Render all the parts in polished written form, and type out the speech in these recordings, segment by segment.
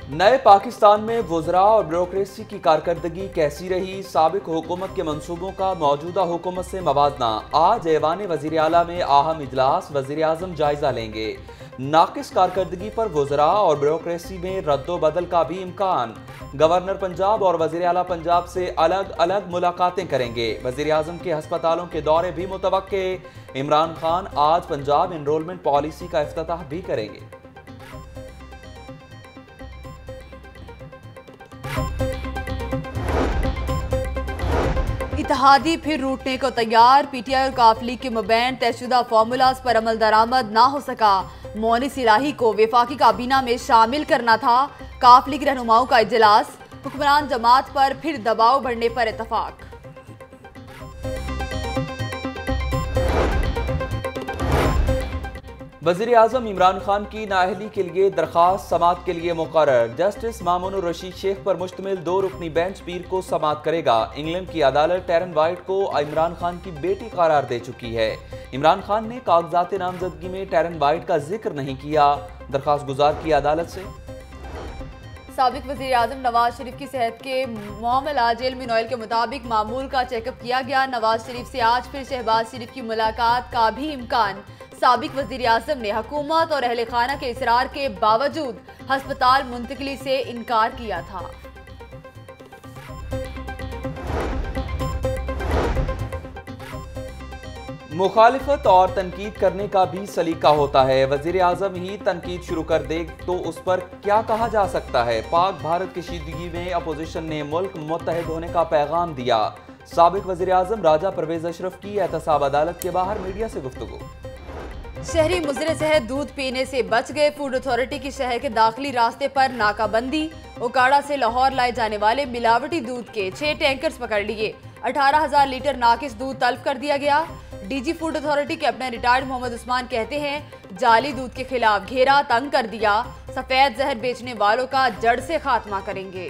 नए पाकिस्तान में वुज़रा और ब्यूरोक्रेसी की कारकर्दगी कैसी रही, साबिक हुकूमत के मंसूबों का मौजूदा हुकूमत से मवाजना। आज ऐवान वज़ीर आला में अहम इजलास, वज़ीर आज़म जायजा लेंगे। नाकिस कारकर्दगी पर वुज़रा और ब्यूरोक्रेसी में रद्दोबदल का भी इम्कान। गवर्नर पंजाब और वज़ीर आला पंजाब से अलग अलग मुलाकातें करेंगे। वज़ीर आज़म के हस्पतालों के दौरे भी मुतवक्के। इमरान खान आज पंजाब एनरोलमेंट पॉलिसी का इफ्तिताह भी करेंगे। इत्तेहादी फिर रूटने को तैयार। पीटीआई और काफ लीग के मबैन तयशुदा फार्मूलाज पर अमल दरामद ना हो सका। मोनिस इलाही को वफाकी काबीना में शामिल करना था। काफ लीग रहनुमाओं का इजलास, हुक्मरान जमात पर फिर दबाव बढ़ने पर इत्तफाक। वज़ीर आज़म इमरान खान की नाअहली के लिए दरख्वास्त समात के लिए मुकर्रर। जस्टिस मामूनुर रशीद शेख पर मुश्तमिल 2 रुकनी बेंच पीर को समात करेगा। इंग्लैंड की अदालत टैरन वाइट को इमरान खान की बेटी करार दे चुकी है। इमरान खान ने कागजात नामजदगी में टैरन वाइट का जिक्र नहीं किया। दरख्वास्त गुजार की अदालत से। साबिक वज़ीर आज़म नवाज शरीफ की सेहत के मामला जेल में नोयल के मुताबिक मामूल का चेकअप किया गया। नवाज शरीफ से आज फिर शहबाज शरीफ की मुलाकात का भी इम्कान। साबिक वज़ीर आज़म ने हुकूमत और अहले खाना के इसरार के बावजूद हस्पताल मुंतकिली से इनकार किया था। मुखालिफत और तनकीद करने का भी सलीका होता है। वज़ीर आज़म ही तनकीद शुरू कर दे तो उस पर क्या कहा जा सकता है। पाक भारत कशीदगी में अपोजिशन ने मुल्क मुत्तहिद होने का पैगाम दिया। साबिक वज़ीर आज़म राजा परवेज अशरफ की एहतसाब अदालत के बाहर मीडिया से गुफ्तगू। शहरी मुजरे सेहत दूध पीने से बच गए। फूड अथॉरिटी की शहर के दाखिली रास्ते पर नाकाबंदी। ओकाड़ा से लाहौर लाए जाने वाले मिलावटी दूध के 6 टैंकर्स पकड़ लिए। 18,000 लीटर नाकिस दूध तल्फ कर दिया गया। डीजी फूड अथॉरिटी के अपने रिटायर्ड मोहम्मद उस्मान कहते हैं, जाली दूध के खिलाफ घेरा तंग कर दिया। सफेद जहर बेचने वालों का जड़ से खात्मा करेंगे।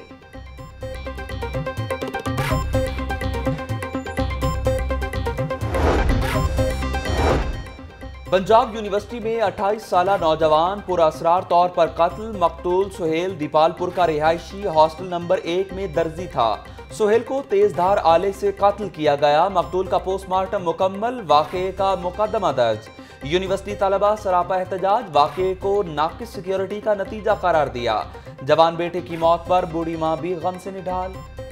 पंजाब यूनिवर्सिटी में 28 साला नौजवान पुरअसरार तौर पर कत्ल। मकतूल सुहेल दीपालपुर का रिहायशी हॉस्टल नंबर 1 में दर्जी था। सुहेल को तेजधार आले से कत्ल किया गया। मकतूल का पोस्टमार्टम मुकम्मल, वाक़े का मुकदमा दर्ज। यूनिवर्सिटी तलबा सरापा एहतजाज, वाक़े को नाकिस सिक्योरिटी का नतीजा करार दिया। जवान बेटे की मौत पर बूढ़ी मां भी गम से निढाल।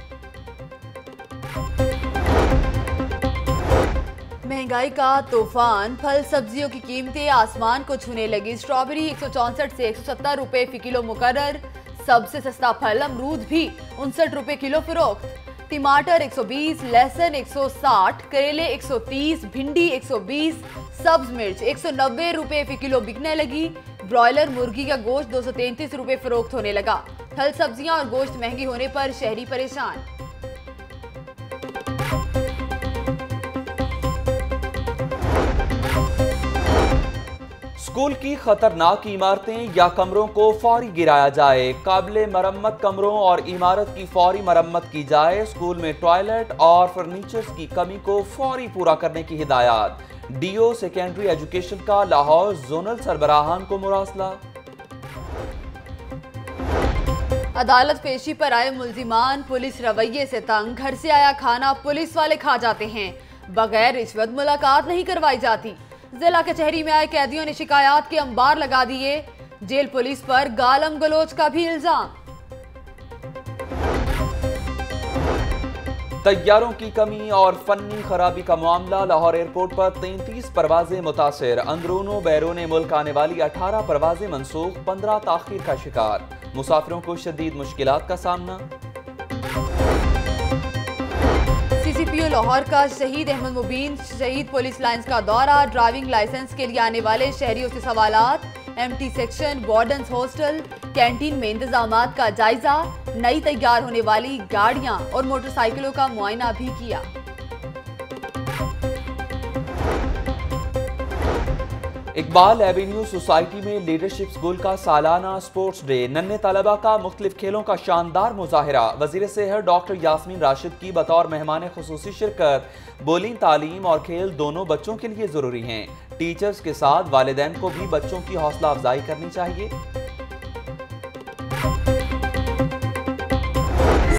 महंगाई का तूफान, फल सब्जियों की कीमतें आसमान को छूने लगी। स्ट्रॉबेरी 164 से 170 रुपए फी किलो मुकर्रर। सबसे सस्ता फल अमरूद भी 59 रुपए किलो फरोख्त। टमाटर 120, लहसुन 160, करेले 130, भिंडी 120, सब्ज मिर्च 190 रुपए फी किलो बिकने लगी। ब्रॉयलर मुर्गी का गोश्त 233 रुपए फरोख्त होने लगा। फल सब्जियां और गोश्त महंगी होने पर शहरी परेशान। स्कूल की खतरनाक इमारतें या कमरों को फौरी गिराया जाए। काबिले मरम्मत कमरों और इमारत की फौरी मरम्मत की जाए। स्कूल में टॉयलेट और फर्नीचर्स की कमी को फौरी पूरा करने की हिदायत। डीओ सेकेंडरी एजुकेशन का लाहौर जोनल सरबराहान को मुरासला। अदालत पेशी पर आए मुल्जिमान पुलिस रवैये से तंग। घर से आया खाना पुलिस वाले खा जाते हैं। बगैर रिश्वत मुलाकात नहीं करवाई जाती। जिला कचहरी में आए कैदियों ने शिकायत के अंबार लगा दिए। जेल पुलिस पर गालम गलोच का भी इल्जाम। तैयारों की कमी और फन्नी खराबी का मामला। लाहौर एयरपोर्ट पर 33 परवाजें मुतासिर। अंदरूनो बैरून मुल्क आने वाली 18 परवाजें मनसूख, 15 ताखीर का शिकार। मुसाफिरों को शदीद मुश्किलात का सामना। सीसीपीओ लाहौर का शहीद अहमद मुबीन शहीद पुलिस लाइंस का दौरा। ड्राइविंग लाइसेंस के लिए आने वाले शहरियों से सवालात। MT section, wardens hostel, canteen में इंतजामात का जायजा। नई तैयार होने वाली गाड़ियां और मोटरसाइकिलों का मुआयना भी किया। इकबाल एवेन्यू सोसाइटी में लीडरशिप स्कूल का सालाना स्पोर्ट्स डे। नन्हे तलबा का मुख्तलिफ खेलों का शानदार मुजाहिरा। वजीर सेहत डॉक्टर यास्मीन राशिद की बतौर मेहमान खुसूसी शिरकत। बोलिंग, तालीम और खेल दोनों बच्चों के लिए जरूरी हैं। टीचर्स के साथ वालिदैन को भी बच्चों की हौसला अफजाई करनी चाहिए।